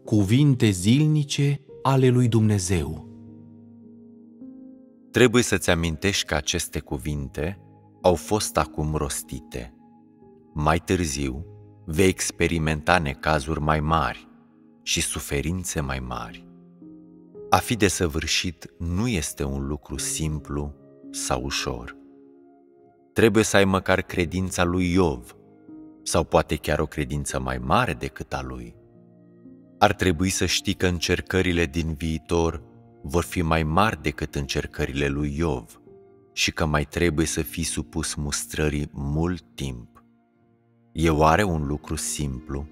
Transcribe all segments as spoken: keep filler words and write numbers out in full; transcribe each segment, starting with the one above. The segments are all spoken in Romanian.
Cuvinte zilnice ale lui Dumnezeu. Trebuie să-ți amintești că aceste cuvinte au fost acum rostite. Mai târziu vei experimenta necazuri mai mari și suferințe mai mari. A fi desăvârșit nu este un lucru simplu sau ușor. Trebuie să ai măcar credința lui Iov, sau poate chiar o credință mai mare decât a lui. Ar trebui să știi că încercările din viitor vor fi mai mari decât încercările lui Iov și că mai trebuie să fii supus mustrării mult timp. E oare un lucru simplu?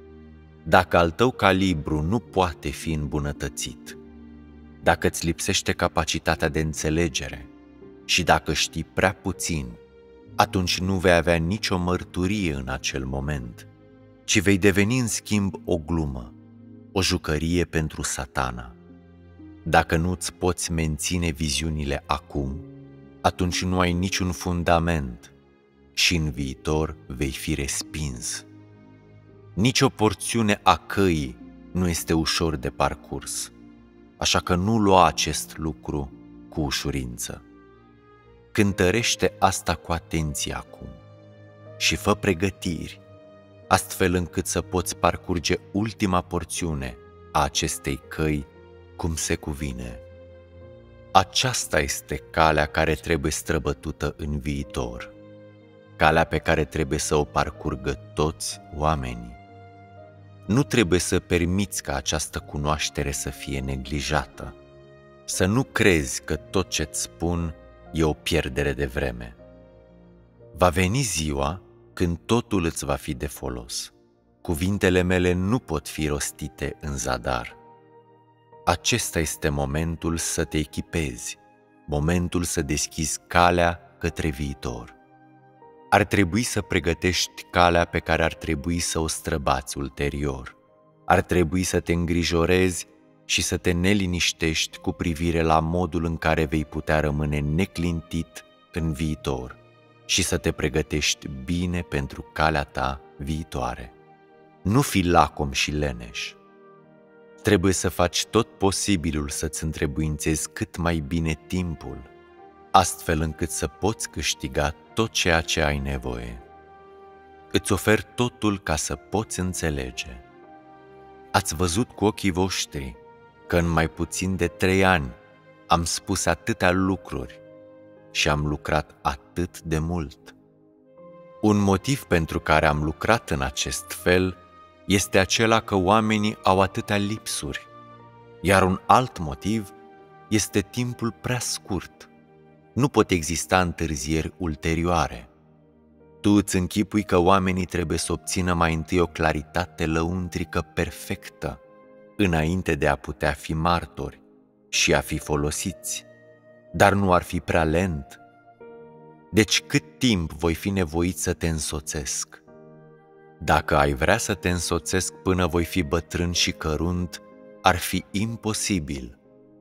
Dacă al tău calibru nu poate fi îmbunătățit, dacă îți lipsește capacitatea de înțelegere și dacă știi prea puțin, atunci nu vei avea nicio mărturie în acel moment, ci vei deveni în schimb o glumă, o jucărie pentru Satana. Dacă nu îți poți menține viziunile acum, atunci nu ai niciun fundament și în viitor vei fi respins. Nici o porțiune a căii nu este ușor de parcurs, așa că nu lua acest lucru cu ușurință. Cântărește asta cu atenție acum și fă pregătiri, astfel încât să poți parcurge ultima porțiune a acestei căi cum se cuvine. Aceasta este calea care trebuie străbătută în viitor, calea pe care trebuie să o parcurgă toți oamenii. Nu trebuie să permiți ca această cunoaștere să fie neglijată, să nu crezi că tot ce-ți spun e o pierdere de vreme. Va veni ziua când totul îți va fi de folos. Cuvintele mele nu pot fi rostite în zadar. Acesta este momentul să te echipezi, momentul să deschizi calea către viitor. Ar trebui să pregătești calea pe care ar trebui să o străbați ulterior. Ar trebui să te îngrijorezi și să te neliniștești cu privire la modul în care vei putea rămâne neclintit în viitor și să te pregătești bine pentru calea ta viitoare. Nu fi lacom și leneș. Trebuie să faci tot posibilul să-ți întrebuințezi cât mai bine timpul, astfel încât să poți câștiga tot ceea ce ai nevoie. Îți ofer totul ca să poți înțelege. Ați văzut cu ochii voștri că în mai puțin de trei ani am spus atâtea lucruri și am lucrat atât de mult. Un motiv pentru care am lucrat în acest fel este acela că oamenii au atâtea lipsuri, iar un alt motiv este timpul prea scurt. Nu pot exista întârzieri ulterioare. Tu îți închipui că oamenii trebuie să obțină mai întâi o claritate lăuntrică perfectă, înainte de a putea fi martori și a fi folosiți, dar nu ar fi prea lent? Deci cât timp voi fi nevoit să te însoțesc? Dacă ai vrea să te însoțesc până voi fi bătrân și cărunt, ar fi imposibil.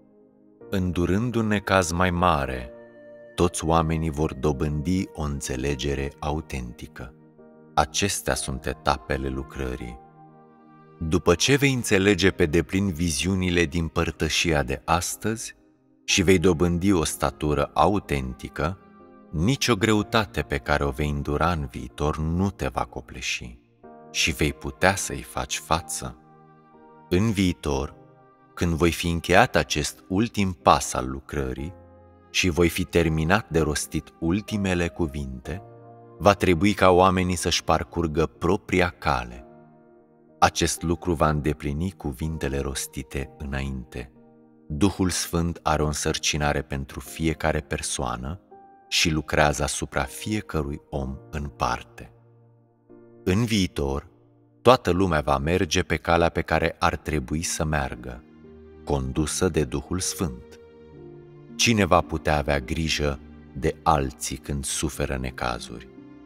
Îndurând un necaz mai mare, toți oamenii vor dobândi o înțelegere autentică. Acestea sunt etapele lucrării. După ce vei înțelege pe deplin viziunile din părtășia de astăzi și vei dobândi o statură autentică, nicio greutate pe care o vei îndura în viitor nu te va copleși și vei putea să-i faci față. În viitor, când voi fi încheiat acest ultim pas al lucrării și voi fi terminat de rostit ultimele cuvinte, va trebui ca oamenii să-și parcurgă propria cale. Acest lucru va îndeplini cuvintele rostite înainte. Duhul Sfânt are o însărcinare pentru fiecare persoană și lucrează asupra fiecărui om în parte. În viitor, toată lumea va merge pe calea pe care ar trebui să meargă, condusă de Duhul Sfânt. Cine va putea avea grijă de alții când suferă necazuri?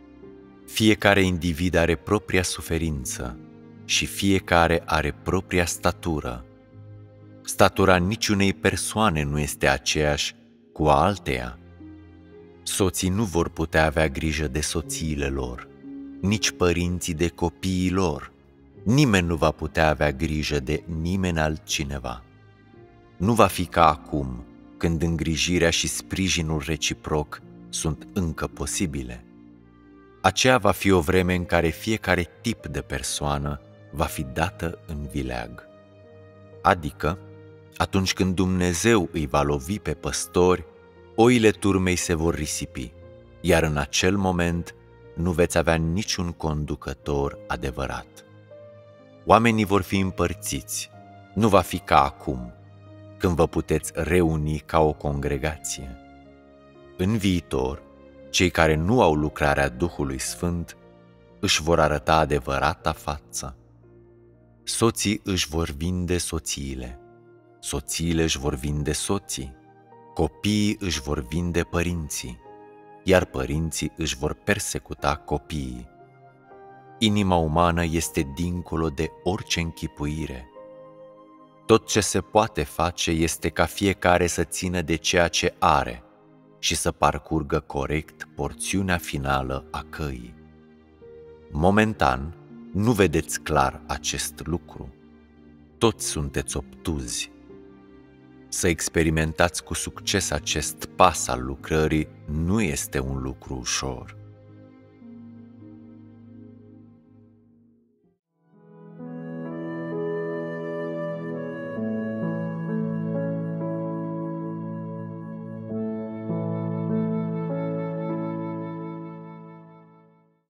Fiecare individ are propria suferință și fiecare are propria statură. Statura niciunei persoane nu este aceeași cu a alteia. Soții nu vor putea avea grijă de soțiile lor, nici părinții de copiii lor, Nimeni nu va putea avea grijă de nimeni altcineva. Nu va fi ca acum, când îngrijirea și sprijinul reciproc sunt încă posibile. Aceea va fi o vreme în care fiecare tip de persoană va fi dată în vileag. Adică, atunci când Dumnezeu îi va lovi pe păstori, oile turmei se vor risipi, iar în acel moment nu veți avea niciun conducător adevărat. Oamenii vor fi împărțiți, nu va fi ca acum, când vă puteți reuni ca o congregație. În viitor, cei care nu au lucrarea Duhului Sfânt își vor arăta adevărata față. Soții își vor vinde soțiile, soțiile își vor vinde soții, copiii își vor vinde părinții, iar părinții își vor persecuta copiii. Inima umană este dincolo de orice închipuire. Tot ce se poate face este ca fiecare să țină de ceea ce are și să parcurgă corect porțiunea finală a căii. Momentan, nu vedeți clar acest lucru. Toți sunteți obtuzi. Să experimentați cu succes acest pas al lucrării nu este un lucru ușor.